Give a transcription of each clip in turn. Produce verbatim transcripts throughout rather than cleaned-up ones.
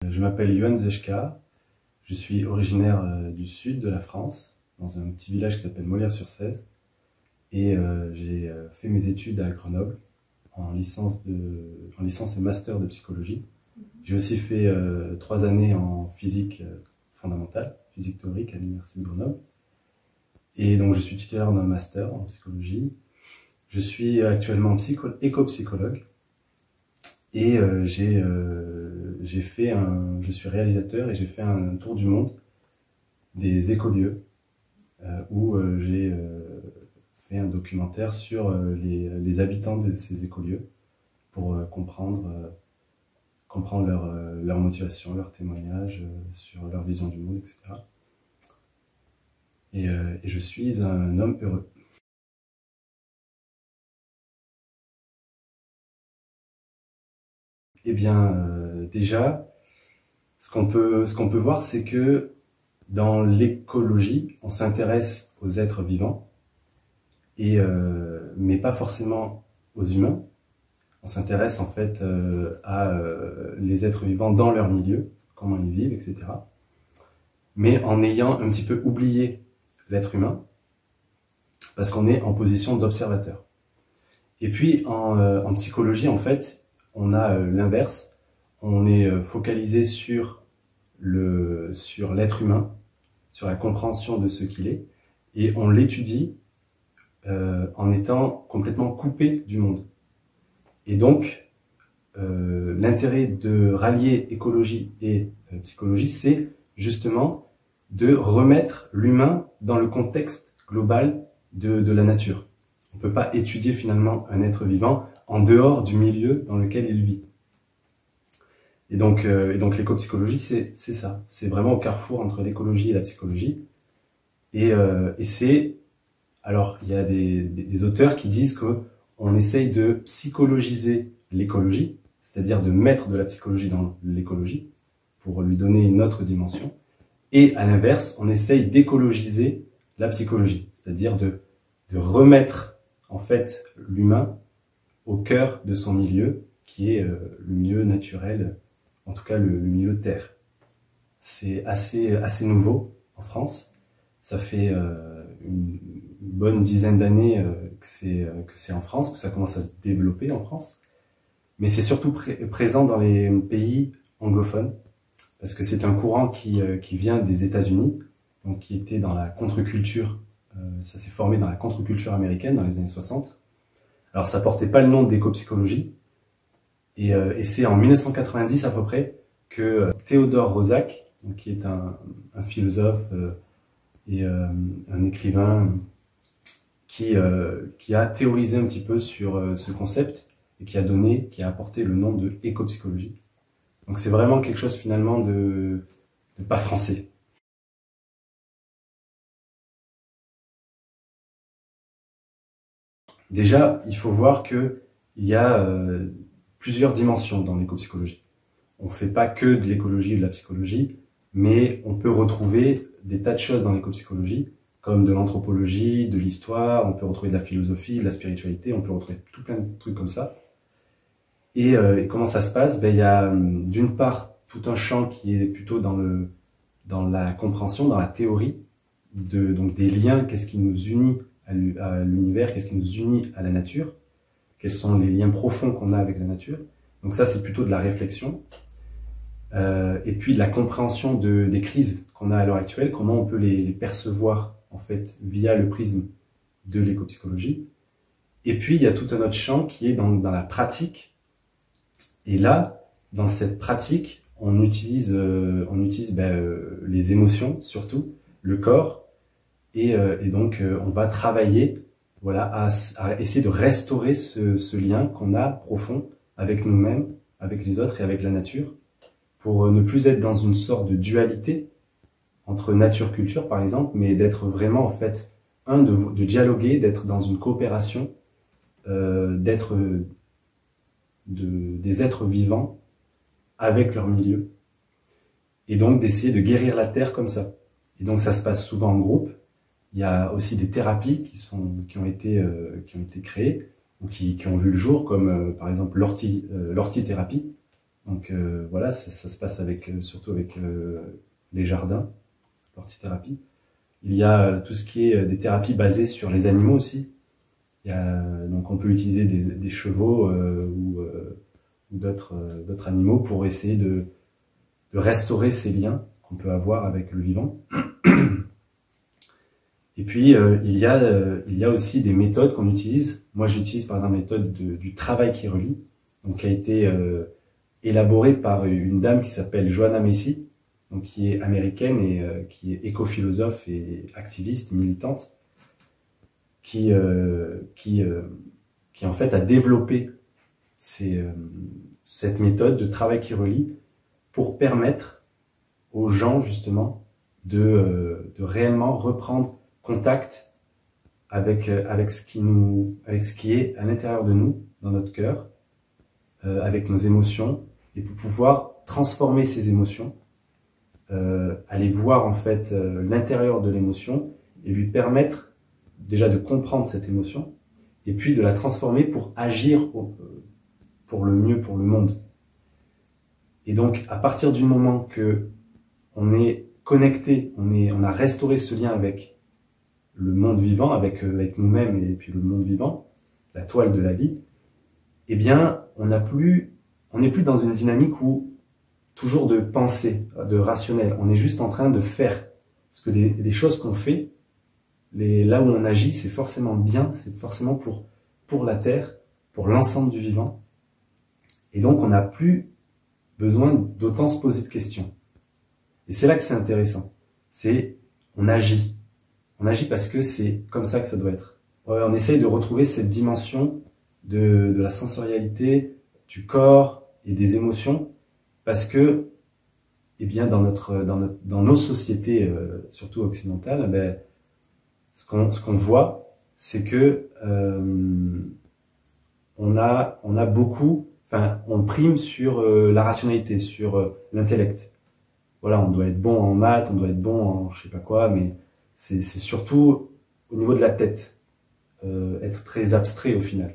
Je m'appelle Yohan Zechka, je suis originaire euh, du sud de la France, dans un petit village qui s'appelle Molière-sur-Cèze, et euh, j'ai euh, fait mes études à Grenoble en licence, de, en licence et master de psychologie. J'ai aussi fait euh, trois années en physique euh, fondamentale, physique théorique à l'université de Grenoble, et donc je suis titulaire d'un master en psychologie. Je suis actuellement psycho- éco-psychologue. Et euh, j'ai euh, j'ai fait un, je suis réalisateur et j'ai fait un tour du monde des écolieux euh, où euh, j'ai euh, fait un documentaire sur euh, les, les habitants de ces écolieux pour euh, comprendre, euh, comprendre leur, euh, leur motivation, leur témoignage euh, sur leur vision du monde, et cetera. Et, euh, et je suis un homme heureux. Eh bien, euh, déjà, ce qu'on peut, ce qu'on peut voir, c'est que dans l'écologie, on s'intéresse aux êtres vivants, et, euh, mais pas forcément aux humains. On s'intéresse en fait euh, à euh, les êtres vivants dans leur milieu, comment ils vivent, et cetera. Mais en ayant un petit peu oublié l'être humain, parce qu'on est en position d'observateur. Et puis en, euh, en psychologie, en fait, on a euh, l'inverse. On est euh, focalisé sur le, sur l'être humain, sur la compréhension de ce qu'il est, et on l'étudie euh, en étant complètement coupé du monde. Et donc, euh, l'intérêt de rallier écologie et euh, psychologie, c'est justement de remettre l'humain dans le contexte global de, de la nature. On ne peut pas étudier finalement un être vivant en dehors du milieu dans lequel il vit. Et donc, euh, et donc l'éco-psychologie, c'est ça. C'est vraiment au carrefour entre l'écologie et la psychologie. Et, euh, et c'est... Alors, il y a des, des, des auteurs qui disent qu'on essaye de psychologiser l'écologie, c'est-à-dire de mettre de la psychologie dans l'écologie, pour lui donner une autre dimension. Et à l'inverse, on essaye d'écologiser la psychologie, c'est-à-dire de, de remettre en fait l'humain au cœur de son milieu, qui est euh, le milieu naturel, en tout cas le, le milieu terre. C'est assez, assez nouveau en France. Ça fait euh, une bonne dizaine d'années euh, que c'est euh, que c'est en France, que ça commence à se développer en France. Mais c'est surtout pré présent dans les pays anglophones, parce que c'est un courant qui, euh, qui vient des États-Unis, donc qui était dans la contre-culture, euh, ça s'est formé dans la contre-culture américaine dans les années soixante. Alors ça portait pas le nom d'éco-psychologie, et, euh, et c'est en mille neuf cent quatre-vingt-dix à peu près que euh, Theodore Roszak, donc, qui est un, un philosophe euh, et euh, un écrivain qui, euh, qui a théorisé un petit peu sur euh, ce concept et qui a donné, qui a apporté le nom de éco-psychologie. Donc c'est vraiment quelque chose finalement de, de pas français. Déjà, il faut voir qu'il y a euh, plusieurs dimensions dans l'éco-psychologie. On ne fait pas que de l'écologie ou de la psychologie, mais on peut retrouver des tas de choses dans l'éco-psychologie, comme de l'anthropologie, de l'histoire, on peut retrouver de la philosophie, de la spiritualité, on peut retrouver tout plein de trucs comme ça. Et, euh, et comment ça se passe? Ben, il y a d'une part tout un champ qui est plutôt dans, le, dans la compréhension, dans la théorie, de, donc des liens, qu'est-ce qui nous unit à l'univers, qu'est-ce qui nous unit à la nature, quels sont les liens profonds qu'on a avec la nature. Donc ça, c'est plutôt de la réflexion. Euh, et puis de la compréhension de, des crises qu'on a à l'heure actuelle, comment on peut les, les percevoir en fait via le prisme de l'éco-psychologie. Et puis il y a tout un autre champ qui est dans, dans la pratique. Et là, dans cette pratique, on utilise, euh, on utilise ben, euh, les émotions surtout, le corps, et, euh, et donc euh, on va travailler voilà, à, à essayer de restaurer ce, ce lien qu'on a profond avec nous-mêmes, avec les autres et avec la nature, pour ne plus être dans une sorte de dualité entre nature-culture par exemple, mais d'être vraiment en fait, un, de, de dialoguer, d'être dans une coopération, euh, d'être de, des êtres vivants avec leur milieu, et donc d'essayer de guérir la terre comme ça. Et donc ça se passe souvent en groupe. Il y a aussi des thérapies qui, sont, qui, ont, été, euh, qui ont été créées, ou qui, qui ont vu le jour, comme euh, par exemple l'orti, euh, l'ortithérapie, Donc euh, voilà, ça, ça se passe avec, euh, surtout avec euh, les jardins, l'hortithérapie. Il y a tout ce qui est euh, des thérapies basées sur les animaux aussi. Il y a, donc on peut utiliser des, des chevaux euh, ou, euh, ou d'autres euh, d'autres animaux pour essayer de, de restaurer ces liens qu'on peut avoir avec le vivant. Et puis euh, il y a euh, il y a aussi des méthodes qu'on utilise. Moi j'utilise par exemple la méthode de, du travail qui relie, donc qui a été euh, élaborée par une dame qui s'appelle Joanna Macy, donc qui est américaine et euh, qui est éco-philosophe et activiste, militante, qui euh, qui euh, qui en fait a développé ces, euh, cette méthode de travail qui relie pour permettre aux gens justement de euh, de réellement reprendre contact avec euh, avec ce qui nous avec ce qui est à l'intérieur de nous, dans notre cœur, euh, avec nos émotions, et pour pouvoir transformer ces émotions, euh, aller voir en fait euh, l'intérieur de l'émotion et lui permettre déjà de comprendre cette émotion et puis de la transformer pour agir au, pour le mieux pour le monde. Et donc à partir du moment que on est connecté, on est on a restauré ce lien avec le monde vivant, avec, avec nous-mêmes et puis le monde vivant, la toile de la vie, eh bien, on n'a plus, on n'est plus dans une dynamique où toujours de pensée, de rationnel. On est juste en train de faire. Parce que les, les choses qu'on fait, les, là où on agit, c'est forcément bien, c'est forcément pour, pour la Terre, pour l'ensemble du vivant. Et donc, on n'a plus besoin d'autant se poser de questions. Et c'est là que c'est intéressant. C'est, on agit. On agit parce que c'est comme ça que ça doit être. On essaye de retrouver cette dimension de, de la sensorialité, du corps et des émotions, parce que, eh bien, dans notre, dans notre, dans nos sociétés, euh, surtout occidentales, ben, ce qu'on, ce qu'on voit, c'est que euh, on a, on a beaucoup, enfin, on prime sur euh, la rationalité, sur euh, l'intellect. Voilà, on doit être bon en maths, on doit être bon en je sais pas quoi, mais c'est surtout au niveau de la tête, euh, être très abstrait au final.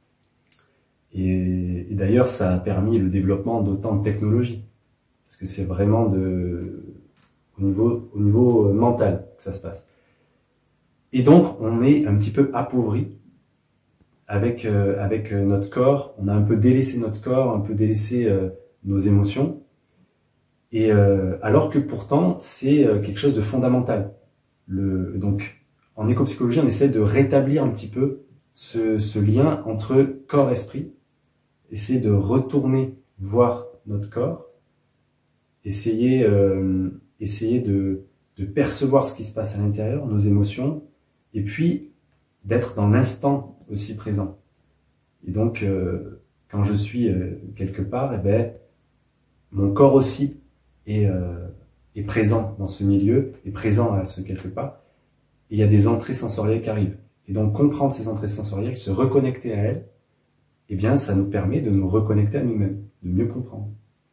Et, et d'ailleurs, ça a permis le développement d'autant de technologies, parce que c'est vraiment de, au niveau, au niveau mental que ça se passe. Et donc, on est un petit peu appauvri avec, euh, avec notre corps, on a un peu délaissé notre corps, un peu délaissé euh, nos émotions, et euh, alors que pourtant, c'est euh, quelque chose de fondamental. Le, donc, en éco-psychologie, on essaie de rétablir un petit peu ce, ce lien entre corps-esprit, essayer de retourner voir notre corps, essayer, euh, essayer de, de percevoir ce qui se passe à l'intérieur, nos émotions, et puis d'être dans l'instant aussi présent. Et donc, euh, quand je suis euh, quelque part, eh ben, mon corps aussi est... Euh, est présent dans ce milieu, est présent à ce quelque part, et il y a des entrées sensorielles qui arrivent. Et donc comprendre ces entrées sensorielles, se reconnecter à elles, eh bien ça nous permet de nous reconnecter à nous-mêmes, de mieux comprendre.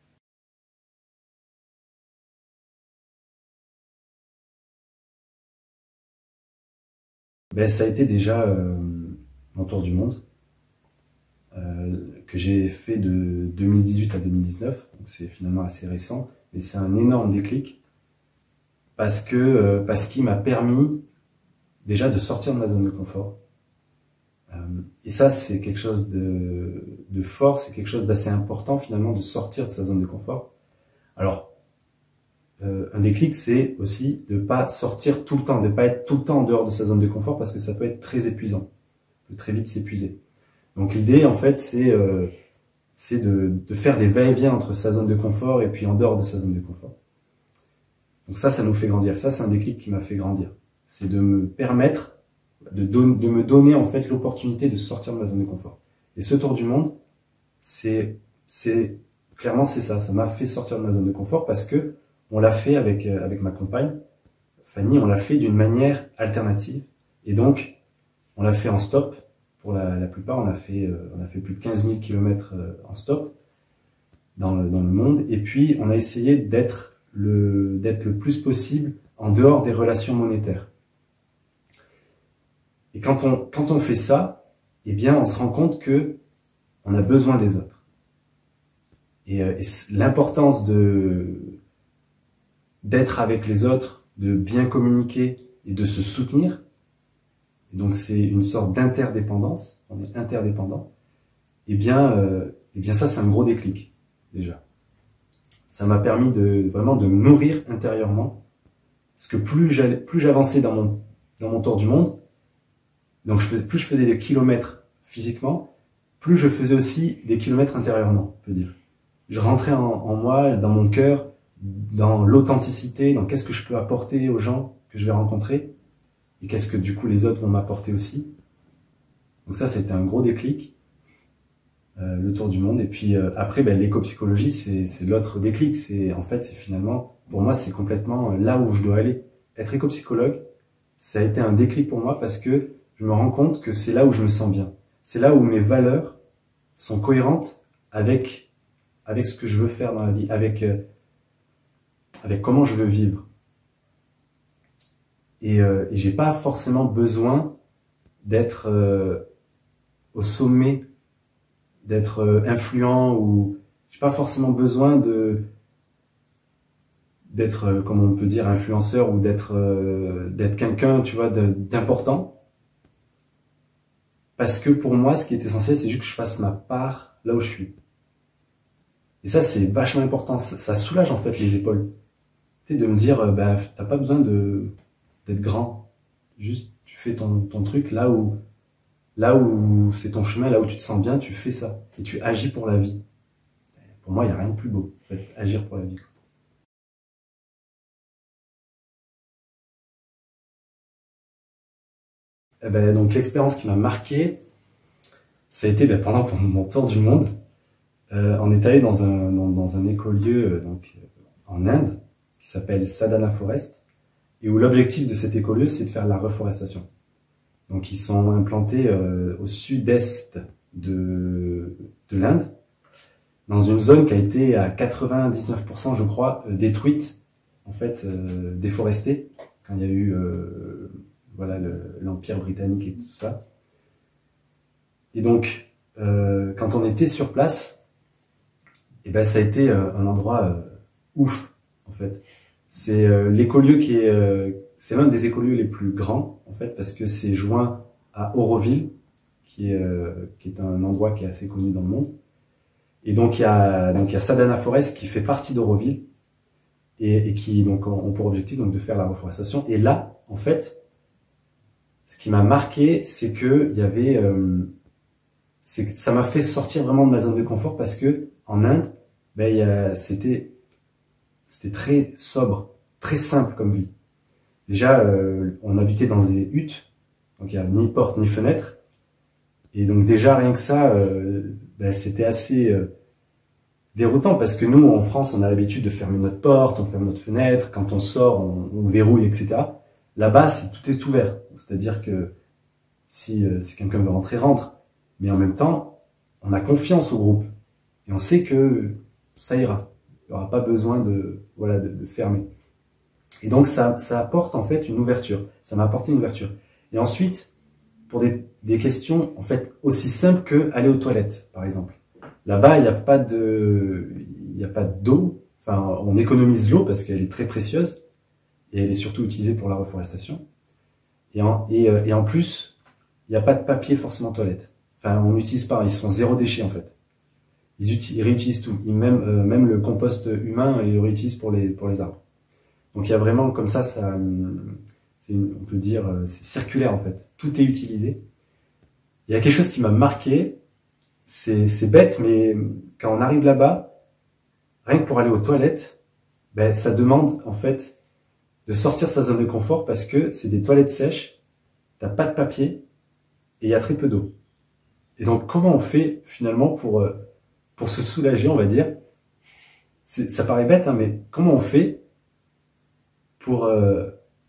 Ben, ça a été déjà euh, mon tour du monde, euh, que j'ai fait de deux mille dix-huit à deux mille dix-neuf, donc c'est finalement assez récent, mais c'est un énorme déclic, parce que euh, parce qu'il m'a permis déjà de sortir de ma zone de confort. Euh, et ça, c'est quelque chose de, de fort, c'est quelque chose d'assez important finalement, de sortir de sa zone de confort. Alors, euh, un déclic, c'est aussi de pas sortir tout le temps, de pas être tout le temps en dehors de sa zone de confort, parce que ça peut être très épuisant, on peut très vite s'épuiser. Donc l'idée, en fait, c'est euh, c'est de, de faire des va-et-vient entre sa zone de confort et puis en dehors de sa zone de confort. Donc ça, ça nous fait grandir. Ça, c'est un déclic qui m'a fait grandir. C'est de me permettre, de, don de me donner en fait l'opportunité de sortir de ma zone de confort. Et ce tour du monde, c'est, c'est clairement c'est ça. Ça m'a fait sortir de ma zone de confort parce que on l'a fait avec euh, avec ma compagne Fanny. On l'a fait d'une manière alternative. Et donc, on l'a fait en stop. Pour la, la plupart, on a fait euh, on a fait plus de quinze mille kilomètres euh, en stop dans le, dans le monde. Et puis, on a essayé d'être le d'être le plus possible en dehors des relations monétaires. Et quand on, quand on fait ça, eh bien, on se rend compte que on a besoin des autres. Et, et l'importance de d'être avec les autres, de bien communiquer et de se soutenir. Et donc c'est une sorte d'interdépendance, on est interdépendant. Et bien, euh, et bien ça, c'est un gros déclic, déjà. Ça m'a permis de vraiment de me nourrir intérieurement. Parce que plus j'allais, plus j'avançais dans mon, dans mon tour du monde, donc je faisais, plus je faisais des kilomètres physiquement, plus je faisais aussi des kilomètres intérieurement, on peut dire. Je rentrais en, en moi, dans mon cœur, dans l'authenticité, dans qu'est-ce que je peux apporter aux gens que je vais rencontrer, et qu'est-ce que du coup les autres vont m'apporter aussi. Donc ça, c'était un gros déclic, euh, le tour du monde. Et puis euh, après, ben, l'éco-psychologie, c'est l'autre déclic. C'est en fait, c'est finalement, pour moi, c'est complètement là où je dois aller. Être éco-psychologue, ça a été un déclic pour moi parce que je me rends compte que c'est là où je me sens bien. C'est là où mes valeurs sont cohérentes avec avec ce que je veux faire dans la vie, avec euh, avec comment je veux vivre. Et, euh, et j'ai pas forcément besoin d'être euh, au sommet, d'être euh, influent, ou j'ai pas forcément besoin de d'être, euh, comment on peut dire, influenceur, ou d'être euh, d'être quelqu'un, tu vois, d'important. Parce que pour moi, ce qui est essentiel, c'est juste que je fasse ma part là où je suis. Et ça, c'est vachement important. Ça, ça soulage en fait les épaules. Tu sais, de me dire, euh, bah, t'as pas besoin de d'être grand. Juste, tu fais ton, ton truc là où, là où c'est ton chemin, là où tu te sens bien, tu fais ça. Et tu agis pour la vie. Pour moi, il n'y a rien de plus beau. En fait, agir pour la vie. Eh ben, donc, l'expérience qui m'a marqué, ça a été ben, pendant mon tour du monde. Euh, on est allé dans un, dans, dans un écolieu euh, donc, euh, en Inde, qui s'appelle Sadhana Forest, et où l'objectif de cet écolieu, c'est de faire la reforestation. Donc ils sont implantés euh, au sud-est de, de l'Inde, dans une zone qui a été à quatre-vingt-dix-neuf pour cent, je crois, euh, détruite, en fait, euh, déforestée, quand il y a eu euh, voilà, l'Empire britannique et tout ça. Et donc, euh, quand on était sur place, et ben, ça a été euh, un endroit euh, ouf, en fait. C'est euh, l'écolieu qui est... Euh, c'est l'un des écolieux les plus grands, en fait, parce que c'est joint à Auroville, qui est, euh, qui est un endroit qui est assez connu dans le monde. Et donc, il y a, donc, il y a Sadhana Forest qui fait partie d'Auroville, et, et qui donc, ont pour objectif donc, de faire la reforestation. Et là, en fait, ce qui m'a marqué, c'est que il y avait... Euh, ça m'a fait sortir vraiment de ma zone de confort, parce que en Inde, ben, c'était c'était très sobre, très simple comme vie. Déjà, euh, on habitait dans des huttes, donc il n'y a ni porte ni fenêtre. Et donc déjà, rien que ça, euh, ben, c'était assez euh, déroutant, parce que nous, en France, on a l'habitude de fermer notre porte, on ferme notre fenêtre, quand on sort, on, on verrouille, et cetera. Là-bas, tout est ouvert. C'est-à-dire que si, euh, si quelqu'un veut rentrer, rentre. Mais en même temps, on a confiance au groupe. Et on sait que ça ira. Il n'y aura pas besoin de, voilà, de, de fermer. Et donc, ça, ça apporte en fait une ouverture. Ça m'a apporté une ouverture. Et ensuite, pour des, des questions en fait aussi simples que aller aux toilettes, par exemple. Là-bas, il n'y a pas de, il n'y a pas d'eau. Enfin, on économise l'eau parce qu'elle est très précieuse. Et elle est surtout utilisée pour la reforestation. Et en, et, et en plus, il n'y a pas de papier forcément toilette. Enfin, on n'utilise pas. Ils sont zéro déchet en fait. Ils, ils réutilisent tout. Ils, même, euh, même le compost humain, ils le réutilisent pour les, pour les arbres. Donc il y a vraiment comme ça, ça une, on peut dire, c'est circulaire en fait. Tout est utilisé. Il y a quelque chose qui m'a marqué. C'est bête, mais quand on arrive là-bas, rien que pour aller aux toilettes, ben, ça demande en fait de sortir sa zone de confort, parce que c'est des toilettes sèches, t'as pas de papier et il y a très peu d'eau. Et donc comment on fait finalement pour, pour se soulager, on va dire. Ça paraît bête, hein, mais comment on fait pour, euh,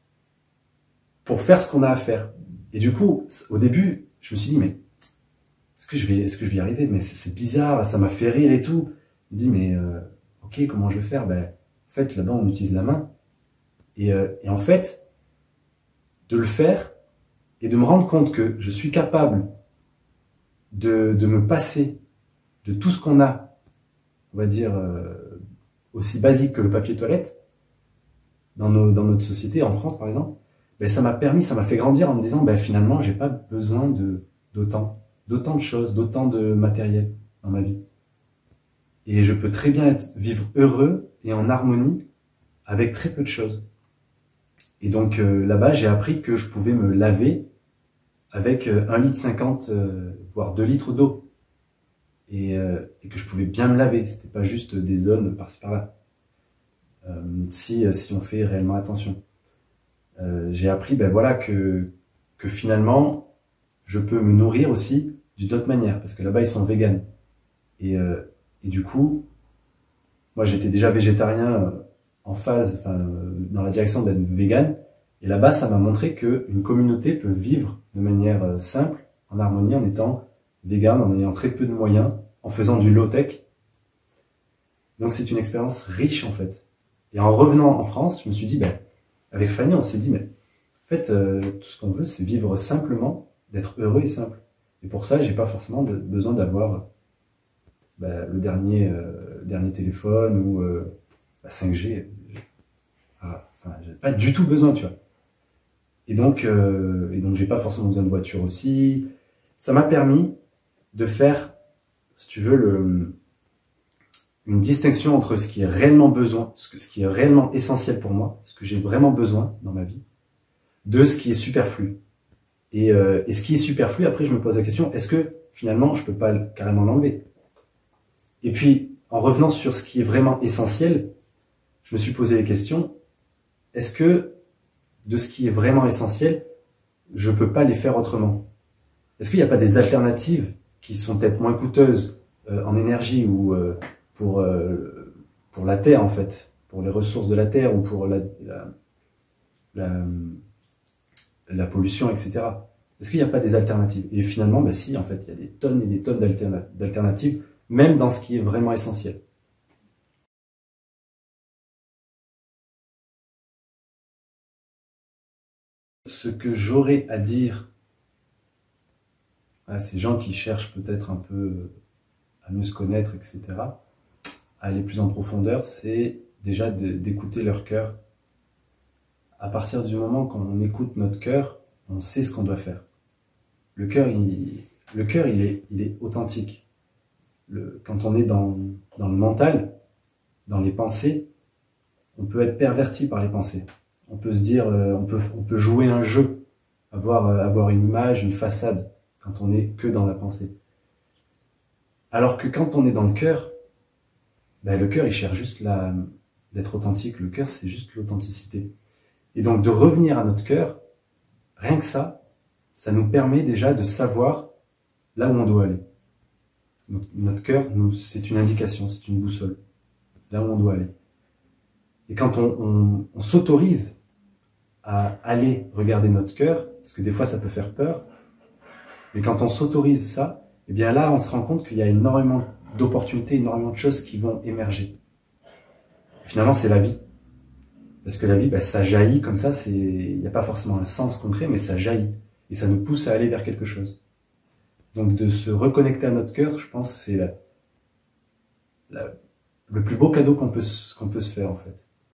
pour faire ce qu'on a à faire? Et du coup, au début, je me suis dit, mais est-ce que je vais, est-ce que je vais y arriver? Mais c'est bizarre, ça m'a fait rire et tout. Je me dis, mais euh, ok, comment je vais faire? Ben, en fait, là-bas, on utilise la main. Et, euh, et en fait, de le faire et de me rendre compte que je suis capable de, de me passer de tout ce qu'on a on va dire, euh, aussi basique que le papier toilette, dans, nos, dans notre société, en France par exemple, ben, ça m'a permis, ça m'a fait grandir en me disant, ben, finalement, j'ai pas besoin de d'autant, d'autant de choses, d'autant de matériel dans ma vie. Et je peux très bien être, vivre heureux et en harmonie avec très peu de choses. Et donc euh, là-bas, j'ai appris que je pouvais me laver avec euh, un litre cinquante, euh, voire deux litres d'eau. Et, euh, et que je pouvais bien me laver. C'était pas juste des zones par-ci par-là. Euh, si, si on fait réellement attention. Euh, j'ai appris ben voilà, que, que finalement, je peux me nourrir aussi d'une autre manière. Parce que là-bas, ils sont véganes. Et, euh, et du coup, moi j'étais déjà végétarien euh, en phase, enfin, euh, dans la direction d'être vegan. Et là-bas, ça m'a montré qu'une communauté peut vivre de manière euh, simple, en harmonie, en étant vegan, en ayant très peu de moyens, en faisant du low-tech. Donc c'est une expérience riche en fait. Et en revenant en France, je me suis dit, ben, avec Fanny, on s'est dit, mais en fait, euh, tout ce qu'on veut, c'est vivre simplement, d'être heureux et simple. Et pour ça, j'ai pas forcément de, besoin d'avoir ben, le dernier, euh, dernier téléphone ou euh, la cinq G. Ah, enfin, j'ai pas du tout besoin, tu vois. Et donc, euh, et donc, j'ai pas forcément besoin de voiture aussi. Ça m'a permis de faire, si tu veux, le, une distinction entre ce qui est réellement besoin, ce, que, ce qui est réellement essentiel pour moi, ce que j'ai vraiment besoin dans ma vie, de ce qui est superflu. Et, euh, et ce qui est superflu, après, je me pose la question, est-ce que finalement, je peux pas carrément l'enlever? Et puis, en revenant sur ce qui est vraiment essentiel, je me suis posé les questions, est-ce que de ce qui est vraiment essentiel, je peux pas les faire autrement? Est-ce qu'il n'y a pas des alternatives qui sont peut-être moins coûteuses euh, en énergie ou euh, pour, euh, pour la Terre, en fait, pour les ressources de la Terre ou pour la, la, la, la pollution, et cetera. Est-ce qu'il n'y a pas des alternatives? Et finalement, ben si, en fait, il y a des tonnes et des tonnes d'alternatives, même dans ce qui est vraiment essentiel. Ce que j'aurais à dire à ces gens qui cherchent peut-être un peu à mieux se connaître, et cetera, à aller plus en profondeur, c'est déjà d'écouter leur cœur. À partir du moment quand on écoute notre cœur, on sait ce qu'on doit faire. Le cœur, il, le cœur, il est, il est authentique. Le, quand on est dans, dans le mental, dans les pensées, on peut être perverti par les pensées. On peut se dire, euh, on peut, on peut jouer un jeu, avoir, euh, avoir une image, une façade, quand on n'est que dans la pensée. Alors que quand on est dans le cœur, ben le cœur, il cherche juste la, d'être authentique. Le cœur, c'est juste l'authenticité. Et donc, de revenir à notre cœur, rien que ça, ça nous permet déjà de savoir là où on doit aller. Notre, notre cœur, c'est une indication, c'est une boussole, là où on doit aller. Et quand on, on, on s'autorise à aller regarder notre cœur, parce que des fois ça peut faire peur, mais quand on s'autorise ça, eh bien là on se rend compte qu'il y a énormément d'opportunités, énormément de choses qui vont émerger. Et finalement c'est la vie. Parce que la vie, ben, ça jaillit comme ça, il n'y a pas forcément un sens concret, mais ça jaillit. Et ça nous pousse à aller vers quelque chose. Donc de se reconnecter à notre cœur, je pense que c'est la, la, le plus beau cadeau qu'on peut, qu'on peut se faire en fait.